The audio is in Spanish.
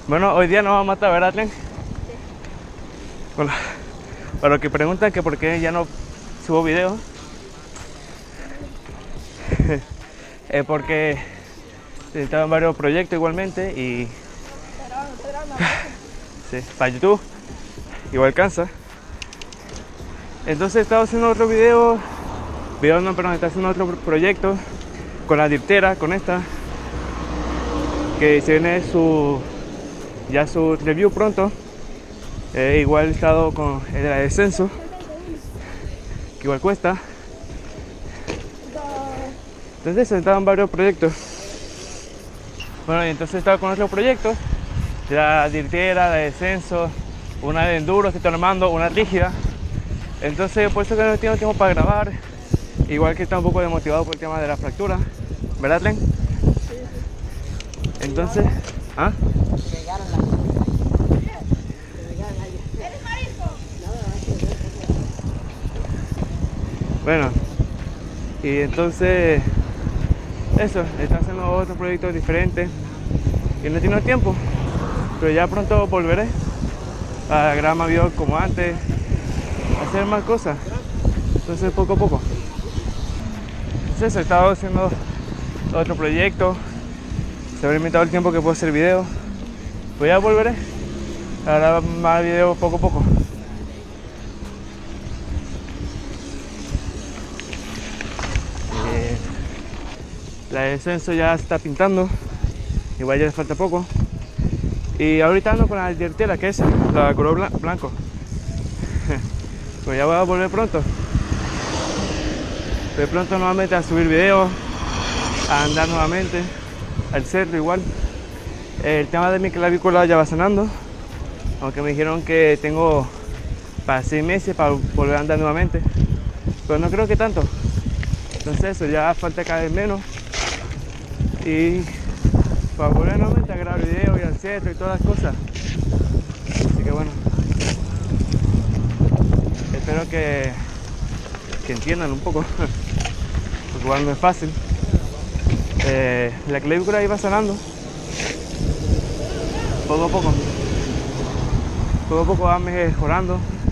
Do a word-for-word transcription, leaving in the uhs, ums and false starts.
Bueno, hoy día nos vamos a matar, ¿verdad, Tlen? Bueno, para los que preguntan que por qué ya no subo videos, es porque estaba en varios proyectos igualmente y sí, para YouTube igual alcanza. Entonces he estado haciendo otro video, video no, perdón, está haciendo otro proyecto con la dirtera, con esta, que se viene su ya su review pronto. Eh, igual he estado con el de descenso, que igual cuesta. Entonces he estado en varios proyectos. Bueno, y entonces he estado con otros proyectos, la dirtera, la descenso, una de enduro que estoy armando, una rígida. Entonces por eso que no tengo tiempo para grabar. Igual que está un poco desmotivado por el tema de la fractura, ¿verdad, Tlen? Sí. Entonces, ¿ah? Llegaron las... Llegaron allá. ¿Eres marisco? Bueno, y entonces eso, está haciendo otros proyectos diferentes y no tengo tiempo, pero ya pronto volveré a grabar más videos como antes, a hacer más cosas. Entonces poco a poco. Entonces he estado haciendo otro proyecto, se habrá limitado el tiempo que puedo hacer videos, pues ya volveré a grabar más videos poco a poco. Eh, la descenso ya está pintando, igual ya le falta poco. Y ahorita ando con la dirtera, que es la color blan blanco. Pues ya voy a volver pronto. De pronto nuevamente a subir videos, a andar nuevamente, al cerro igual. El tema de mi clavícula ya va sanando, aunque me dijeron que tengo para seis meses para volver a andar nuevamente, pero no creo que tanto. Entonces eso, ya falta cada vez menos. Y para volver nuevamente a grabar videos y al cerro y todas las cosas. Así que bueno, espero que, que entiendan un poco. Porque igual no es fácil. Eh, la clavícula iba sanando poco a poco, poco a poco va mejorando.